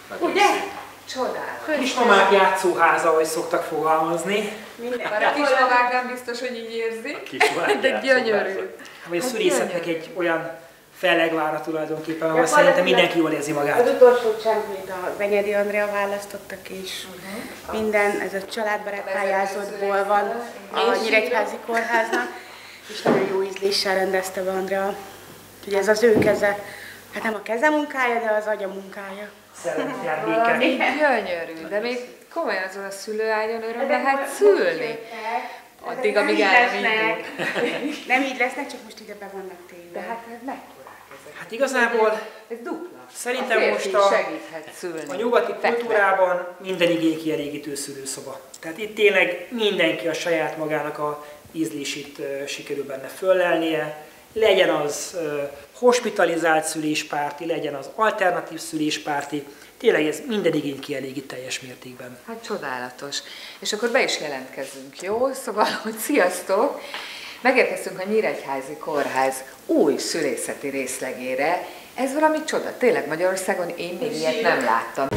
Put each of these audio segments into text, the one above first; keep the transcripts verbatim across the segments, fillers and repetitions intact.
Ugye? Csodálatos. Kismamák játszóháza, ahogy szoktak fogalmazni. Minden. A kismamák nem biztos, hogy így érzik, de gyönyörű. Vagy a szülészetnek egy olyan fellegvára tulajdonképpen, ahol szerintem mindenki jól érzi magát. Az utolsó csempét a Benyedi Andrea választottak, és uh-huh. minden, ez a családbarát pályázatból van a Nyíregyházi Kórháznak, és nagyon jó ízléssel rendezte be Andrea. Úgyhogy ez az ő keze, hát nem a keze munkája, de az agya munkája. Szellemterméke. Gyönyörű, de még komolyan azon a szülőágyon öröm lehet szülni. Addig, amíg el nem indul. Nem így lesznek, csak most ide be vannak téve. De hát ez mekkorák ezek? Hát igazából ez dupla. Szerintem a most a, szülni, a nyugati kultúrában minden igénykielégítő szülőszoba. Tehát itt tényleg mindenki a saját magának a ízlését uh, sikerül benne föllelnie. Legyen az uh, hospitalizált szüléspárti, legyen az alternatív szüléspárti. Tényleg ez minden igény kielégít teljes mértékben. Hát csodálatos. És akkor be is jelentkezünk, jó? Szóval, hogy sziasztok! Megérkeztünk a Nyíregyházi Kórház új szülészeti részlegére. Ez valami csoda. Tényleg Magyarországon én még ilyet nem láttam.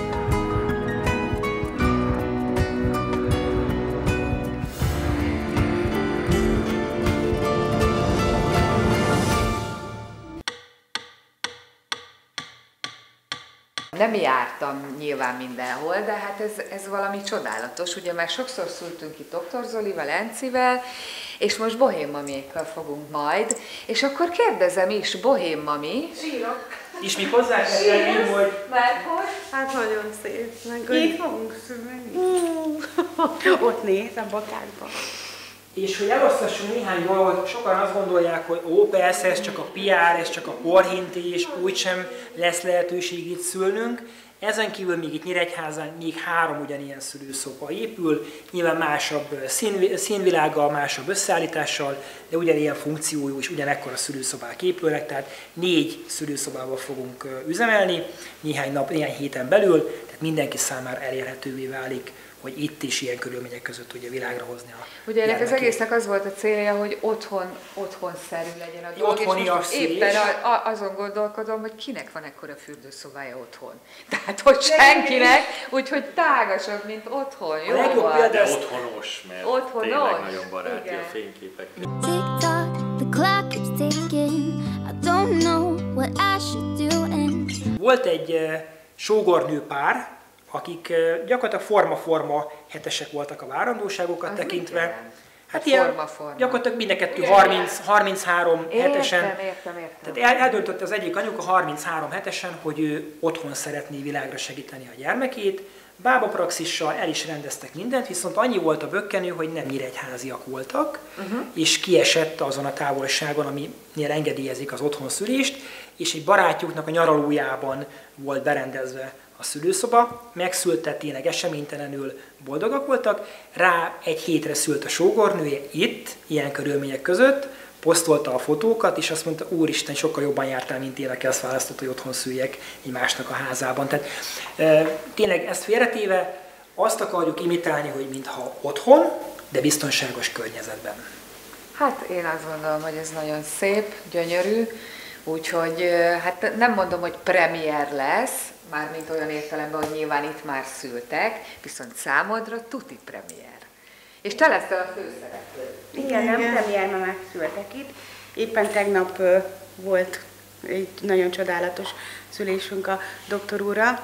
Nem jártam nyilván mindenhol, de hát ez, ez valami csodálatos. Ugye már sokszor szültünk itt doktor Zolival, Encivel, és most Bohém Mamiékkal fogunk majd. És akkor kérdezem is, Bohém Mami. Sírok. És még hozzá kell tenni, hogy... Mert hogy? Hát nagyon szép. Itt fogunk szülni. Ott néz a bokákban. És hogy elosztassunk néhány dolgot, sokan azt gondolják, hogy ó, persze, ez csak a pé er, ez csak a porhintés, úgysem lesz lehetőség itt szülnünk. Ezen kívül még itt Nyíregyházán még három ugyanilyen szülőszoba épül, nyilván másabb szín, színvilággal, másabb összeállítással, de ugyanilyen funkciójú és ugyanekkora szülőszobák épülnek, tehát négy szülőszobával fogunk üzemelni néhány nap, néhány héten belül, tehát mindenki számára elérhetővé válik, hogy itt is ilyen körülmények között tudja világra hozni a Ugye ennek az egésznek az volt a célja, hogy otthon, otthonszerű legyen a dolog, otthoni és most éppen a, a, azon gondolkodom, hogy kinek van ekkora fürdőszobája otthon. Tehát, hogy senkinek, úgyhogy tágasabb, mint otthon. Jó, a legjobb példa de otthonos, mert otthonos. tényleg nagyon baráti Igen. a fényképek. Volt egy uh, sógornő pár, akik uh, gyakorlatilag forma-forma hetesek voltak a várandóságokat az tekintve. Hát ilyen, ilyen, gyakorlatilag mind a kettő harminc harminchárom hetesen. Értem, értem, értem. Tehát el, eldöntött az egyik anyuka harminchárom hetesen, hogy ő otthon szeretné világra segíteni a gyermekét. Bábapraxissal el is rendeztek mindent, viszont annyi volt a bökkenő, hogy nem nyíregyháziak voltak, uh-huh. és kiesett azon a távolságon, aminél engedélyezik az otthonszülést, és egy barátjuknak a nyaralójában volt berendezve a szülőszoba, megszülte tényleg eseménytelenül, boldogak voltak, rá egy hétre szült a sógornője itt, ilyen körülmények között, posztolta a fotókat, és azt mondta, úristen, sokkal jobban jártál, mint én, aki azt választott, hogy otthon szüljek egy másnak a házában. Tehát e, tényleg ezt félretéve azt akarjuk imitálni, hogy mintha otthon, de biztonságos környezetben. Hát én azt gondolom, hogy ez nagyon szép, gyönyörű, úgyhogy hát nem mondom, hogy premier lesz, mármint olyan értelemben, hogy nyilván itt már szültek, viszont számodra tuti premier. És te leszel a főszereplő. Igen, nem premier, ma megszültek itt. Éppen tegnap uh, volt egy nagyon csodálatos szülésünk a doktor úrra,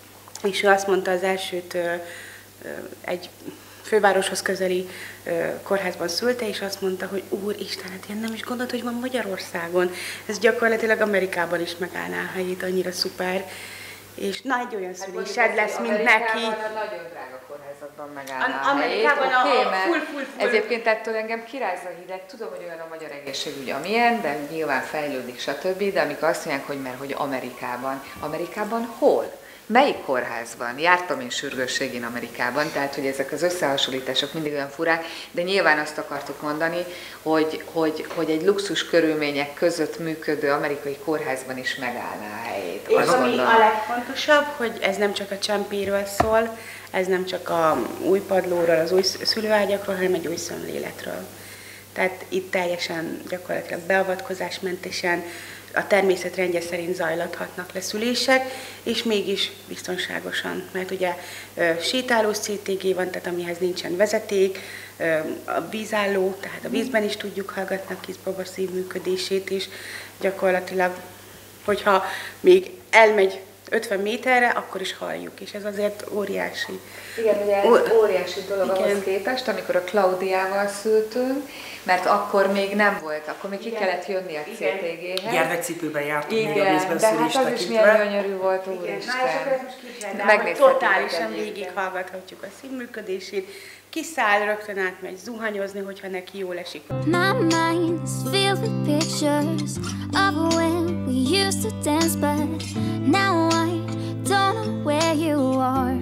és ő azt mondta az elsőt uh, uh, egy fővároshoz közeli uh, kórházban szülte, és azt mondta, hogy úristen, hát én nem is gondolt, hogy van Magyarországon. Ez gyakorlatilag Amerikában is megállná a helyét, annyira szuper. És na, egy olyan szülésed lesz, mint neki. Nagyon drága kórházakban megállná a Amerikában a, okay, a full, full, full. Ezért ettől engem kirázza a hideg. Tudom, hogy olyan a magyar egészségügy, amilyen, de nyilván fejlődik, stb. De amikor azt mondják, hogy mert hogy Amerikában. Amerikában hol? Melyik kórházban? Jártam én sürgősségén Amerikában, tehát hogy ezek az összehasonlítások mindig olyan furák, de nyilván azt akartuk mondani, hogy, hogy, hogy egy luxus körülmények között működő amerikai kórházban is megállná a helyét. És ami a legfontosabb, hogy ez nem csak a csempéről szól, ez nem csak a új padlóról, az új szülőágyakról, hanem egy új szemléletről. Tehát itt teljesen gyakorlatilag beavatkozásmentesen, a természet rendje szerint zajlathatnak le szülések, és mégis biztonságosan, mert ugye sétálós cé té gé van, tehát amihez nincsen vezeték, a vízálló, tehát a vízben is tudjuk hallgatni a kisbaba szívműködését is, gyakorlatilag, hogyha még elmegy ötven méterre, akkor is halljuk, és ez azért óriási. Igen, ugye ez óriási dolog igen. ahhoz képest, amikor a Klaudiával szültünk, mert akkor még nem volt, akkor még ki igen. kellett jönni a cé té géhez. Gyermekcipőben jártunk igen, még a vízben de szülést hát az is milyen gyönyörű volt, úristen. Megnézhetjük. Totálisan végighallgathatjuk a szívműködését, kiszáll, rögtön átmegy zuhanyozni, hogyha neki jól esik. My mind is filled with pictures of when we used to dance, but now I don't know where you are.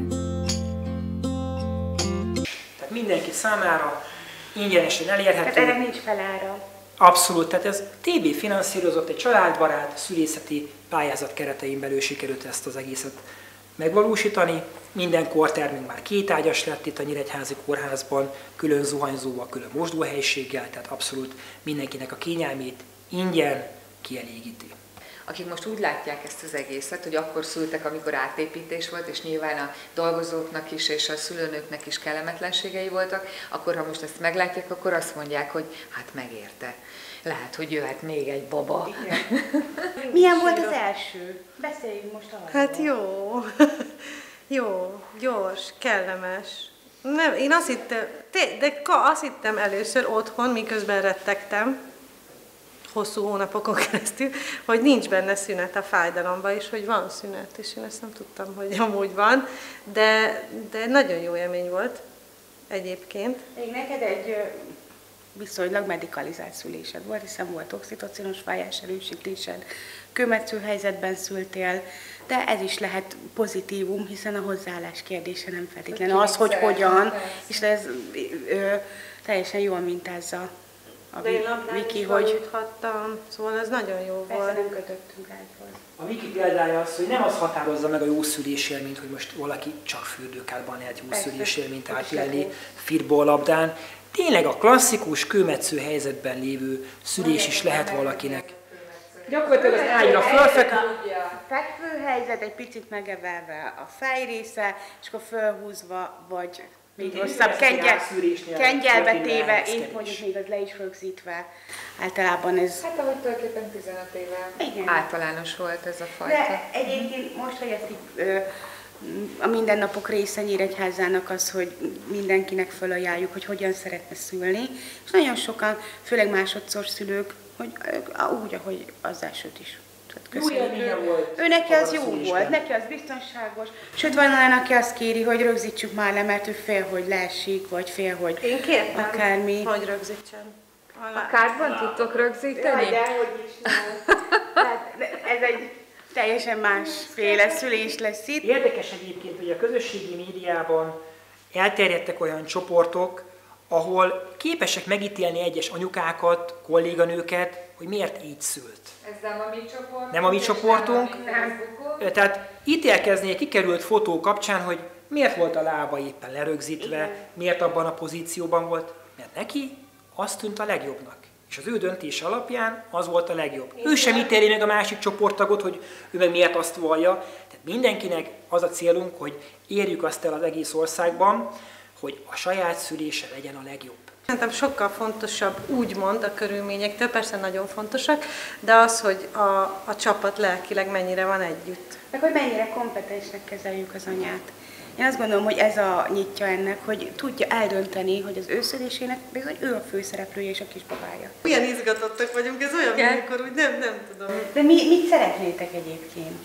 Tehát mindenki számára ingyenesen elérhető. Tehát ennek nincs felára. Abszolút, tehát ez té bé finanszírozott, egy családbarát szülészeti pályázat keretein belül sikerült ezt az egészet megvalósítani. Minden kórtermünk már kétágyas lett itt a Nyíregyházi Kórházban, külön zuhanyzóval, külön mosdóhelyiséggel, tehát abszolút mindenkinek a kényelmét ingyen kielégíti. Akik most úgy látják ezt az egészet, hogy akkor szültek, amikor átépítés volt, és nyilván a dolgozóknak is és a szülőnőknek is kellemetlenségei voltak, akkor ha most ezt meglátják, akkor azt mondják, hogy hát megérte. Lehet, hogy jöhet még egy baba. Milyen volt az első? Beszéljünk most arról. Hát jó. Jó, gyors, kellemes. Nem, én azt hittem, de azt hittem először otthon, miközben rettegtem, hosszú hónapokon keresztül, hogy nincs benne szünet a fájdalomban, és hogy van szünet, és én ezt nem tudtam, hogy amúgy van, de, de nagyon jó élmény volt egyébként. Még neked egy viszonylag medikalizált szülésed volt, hiszen volt oxitocinos fájás erősítésed, kőmetsző helyzetben szültél, de ez is lehet pozitívum, hiszen a hozzáállás kérdése nem feltétlenül az, hogy hogyan, és ez ö, teljesen jól mintázza a de én Viki, hogy... juthattam, szóval ez nagyon jó persze volt. nem kötöttünk ágyhoz. A Viki példája az, hogy nem az határozza meg a jó szülésélményt, hogy most valaki csak fürdőkádban lehet jó szülésélményt átélni, firból labdán. Tényleg a klasszikus kőmetsző helyzetben lévő szülés is lehet valakinek. Gyakorlatilag az ágyra fölfekvő. Fekvő helyzet, egy picit megevelve a fejrésze, és akkor fölhúzva, vagy még rosszabb, kengyel, kengyelbe téve, én mondjuk még az le is rögzítve. Általában ez... Hát ahogy tulajdonképpen tizenöt éve igen. általános volt ez a fajta. De egyébként most, hogy ezt így, ö, a mindennapok része Nyíregyházának az, hogy mindenkinek felajánljuk, hogy hogyan szeretne szülni, és nagyon sokan, főleg másodszor szülők, hogy úgy, ahogy az elsőt is. Jó élménye volt. Ő neki az jó volt, neki az biztonságos. Sőt, van olyan, aki azt kéri, hogy rögzítsük már le, mert ő fél, hogy leesik, vagy fél, hogy én kértem, akármi. hogy rögzítsem. A kártban tudtok rögzíteni? Ja, de hogy is nem. Hát, ez egy teljesen másféle szülés lesz itt. Érdekes egyébként, hogy a közösségi médiában elterjedtek olyan csoportok, ahol képesek megítélni egyes anyukákat, kolléganőket, hogy miért így szült. Ez nem a mi csoportunk. Nem a mi csoportunk. Tehát ítélkezni egy kikerült fotó kapcsán, hogy miért volt a lába éppen lerögzítve, igen. miért abban a pozícióban volt, mert neki az tűnt a legjobbnak. És az ő döntése alapján az volt a legjobb. Igen. Ő sem ítéli meg a másik csoporttagot, hogy ő meg miért azt vallja. Tehát mindenkinek az a célunk, hogy érjük azt el az egész országban, hogy a saját szülése legyen a legjobb. Szerintem sokkal fontosabb úgymond a körülményektől, persze nagyon fontosak, de az, hogy a, a csapat lelkileg mennyire van együtt. Meg hogy mennyire kompetensnek kezeljük az anyát. Én azt gondolom, hogy ez a nyitja ennek, hogy tudja eldönteni, hogy az ő szülésének bizony ő a főszereplője és a kisbabája. Milyen izgatottak vagyunk, ez olyan, amikor úgy nem, nem tudom. De mi, mit szeretnétek egyébként?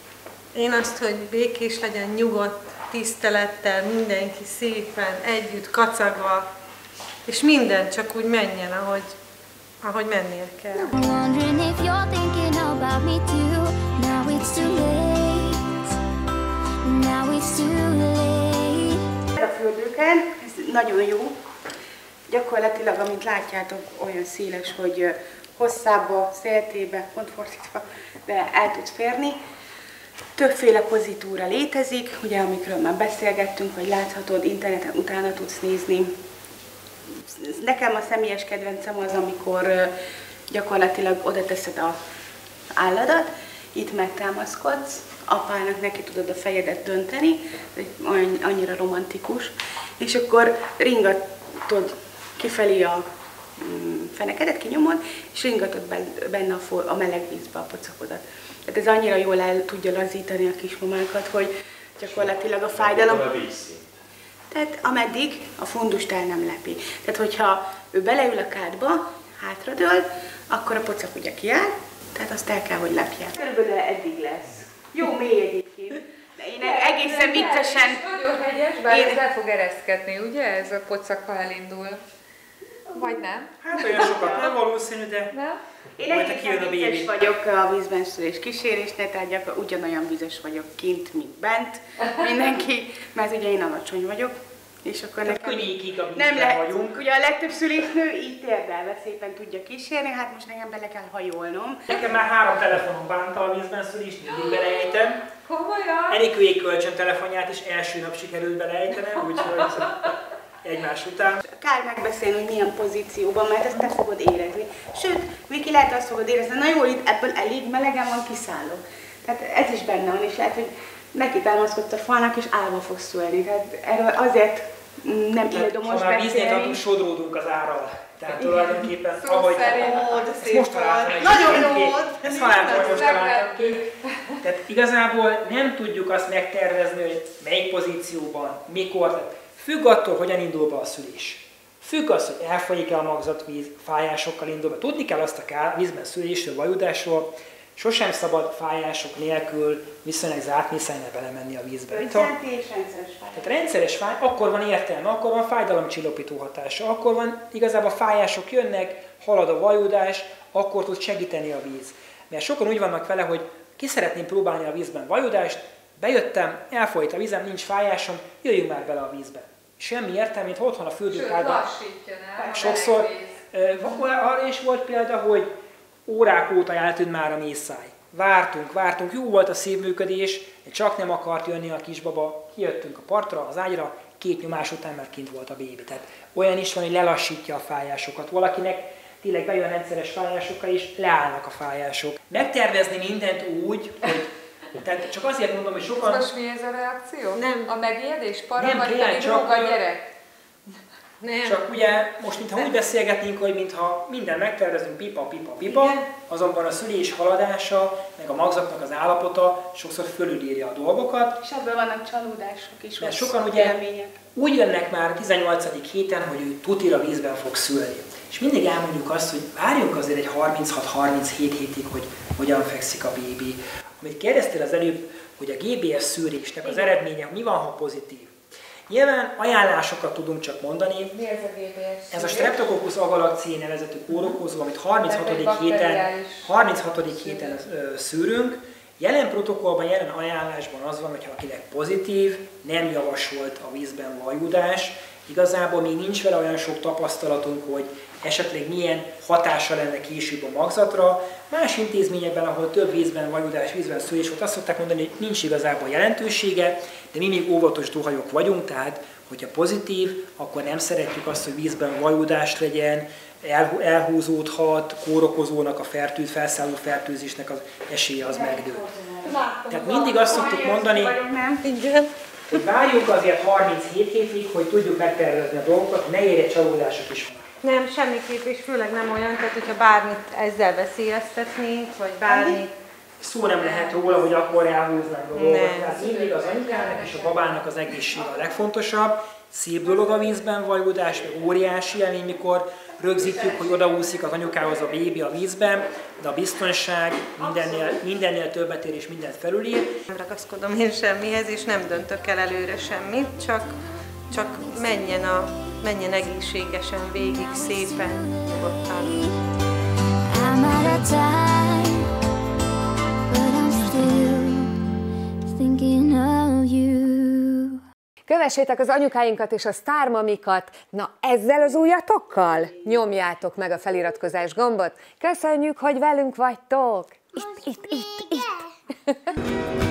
Én azt, hogy békés legyen, nyugodt, tisztelettel, mindenki szépen, együtt, kacagva, és minden csak úgy menjen, ahogy, ahogy mennie kell. Wondering if you're thinking about me too. Now it's too late. Now it's too late. A fürdőken, ez nagyon jó. Gyakorlatilag, amint látjátok, olyan széles, hogy hosszába, széltébe, pont fordítva, de el tudsz férni. Többféle pozitúra létezik, ugye amikről már beszélgettünk, vagy láthatod, interneten utána tudsz nézni. Nekem a személyes kedvencem az, amikor gyakorlatilag oda teszed a álladat, itt megtámaszkodsz, apának neki tudod a fejedet dönteni, annyira romantikus, és akkor ringatod kifelé a fenekedet, kinyomod, és ringatod benne a, a meleg vízbe a pocakodat. Tehát ez annyira jól el tudja lazítani a kismamákat, hogy gyakorlatilag a fájdalom... Tehát ameddig a fundust el nem lepi. Tehát hogyha ő beleül a kádba, hátradől, akkor a pocak ugye kiáll, tehát azt el kell, hogy lepje. Körülbelül eddig lesz. Jó mély egyébként. De én egészen viccesen... Nagyon hegyes, bár én... ez el fog ereszkedni, ugye? Ez a pocak, ha elindul. Vagy nem? Hát olyan sokat nem valószínű, de... Nem? Én egészen vicces vagyok a vízben szülés kísérésnél, tehát gyakor, ugyanolyan vizes vagyok kint, mint bent mindenki, mert ugye én alacsony vagyok. És akkor nekem könnyékig a vízben nem lehet, vagyunk. Ugye a legtöbb szülésznő így térdelve szépen tudja kísérni, hát most nekem bele kell hajolnom. Nekem már három telefonom bánta a vízben szülést, mindig beleejtem. Komolyan? Enikőjék kölcsön telefonját is első nap sikerült beleejtenem, úgyhogy egymás után. Kár megbeszélni, hogy milyen pozícióban, mert ezt te fogod érezni. Sőt, Viki, lehet azt fogod érezni, na jó, itt ebből elég melegen van, kiszállok. Tehát ez is benne van, és lehet, hogy neki támaszkodsz a falnak, és állva fogsz szülni. Tehát erről azért nem ildomos beszélni. Ha már víznél tartunk, sodródunk az árral. Tehát tulajdonképpen, szó ahogy... ezt most találtam egy Nagyon jó volt! Ezt halálból most találtam ki. Tehát igazából nem tudjuk azt megtervezni, hogy melyik pozícióban, mikor. Függ attól, hogyan indul be a szülés. Függ az, hogy elfolyik-e a magzatvíz, fájásokkal indul be. Tudni kell azt a vízben szülésről, vajudásról, sosem szabad fájások nélkül viszonylag zárt misszelne belemenni a vízbe. Rendszeres rendszeres fáj. Tehát rendszeres fáj, akkor van értelme, akkor van fájdalomcsillapító hatása, akkor van igazából fájások jönnek, halad a vajudás, akkor tud segíteni a víz. Mert sokan úgy vannak vele, hogy ki szeretném próbálni a vízben vajudást, bejöttem, elfolyt a vízem, nincs fájásom, jöjjünk már bele a vízbe. Semmi értelme, mint otthon a fürdőkádban. Sokszor arra is volt példa, hogy órák óta eltűnt már a méhszáj. Vártunk, vártunk, jó volt a szívműködés, de csak nem akart jönni a kisbaba. Kijöttünk a partra, az ágyra, két nyomás után már kint volt a bébi. Tehát olyan is van, hogy lelassítja a fájásokat. Valakinek tényleg bejön rendszeres fájásokkal, és leállnak a fájások. Megtervezni mindent úgy, hogy tehát csak azért mondom, hogy sokan... Most mi ez a reakció? Nem. A megijedés? Para, nem, vagy tényleg, pedig csak, a gyerek? Nem. Csak ugye most, mintha úgy beszélgetnénk, hogy mintha minden megtervezünk pipa, pipa, pipa, igen. Azonban a szülés haladása, meg a magzatnak az állapota sokszor fölülírja a dolgokat. És ebből vannak csalódások is, mert sokan ugye élmények. Úgy jönnek már a tizennyolcadik héten, hogy ő tutira vízben fog szülni. És mindig elmondjuk azt, hogy várjunk azért egy harminchat-harminchét hétig, hogy hogyan fekszik a bébi. Amit kérdeztél az előbb, hogy a gé bé es szűrésnek az eredménye, mi van, ha pozitív. Nyilván ajánlásokat tudunk csak mondani. Mi ez a gé bé es? Ez a Streptococcus agalacciae nevezetű kórokozó, amit harminchatodik héten, harminchatodik héten szűrünk. Jelen protokollban, jelen ajánlásban az van, hogyha akinek pozitív, nem javasolt a vízben vajudás. Igazából még nincs vele olyan sok tapasztalatunk, hogy esetleg milyen hatása lenne később a magzatra. Más intézményekben, ahol több vízben vajudás, vízben szülés volt, azt szokták mondani, hogy nincs igazából jelentősége, de mi még óvatos duhajok vagyunk, tehát hogyha pozitív, akkor nem szeretjük azt, hogy vízben vajudás legyen, elhúzódhat, kórokozónak a fertőz, felszálló fertőzésnek az esélye az megdől. Tehát mindig azt szoktuk mondani, hogy várjuk azért harminchét hétig, hogy tudjuk megtervezni a dolgokat, ne érje csalódások is. Nem, semmiképp, és főleg nem olyan, tehát hogyha bármit ezzel veszélyeztetnénk, vagy bármit. Szó nem lehet róla, hogy akkor elhúznánk a dolgot. Tehát mindig az anyukának és a babának az egészsége a legfontosabb. Szép dolog a vízben vajudás, meg óriási élmény, mikor rögzítjük, hogy odaúszik az anyukához a bébi a vízben, de a biztonság mindennél, mindennél többet ér és mindent felülír. Nem ragaszkodom én semmihez, és nem döntök el előre semmit, csak, csak menjen, a, menjen egészségesen végig, szépen, nyugodtan. I'm out of time, but I'm still thinking of you. Kövessétek az anyukáinkat és a sztármamikat, na ezzel az ujjatokkal nyomjátok meg a feliratkozás gombot. Köszönjük, hogy velünk vagytok! Itt, itt, itt, itt!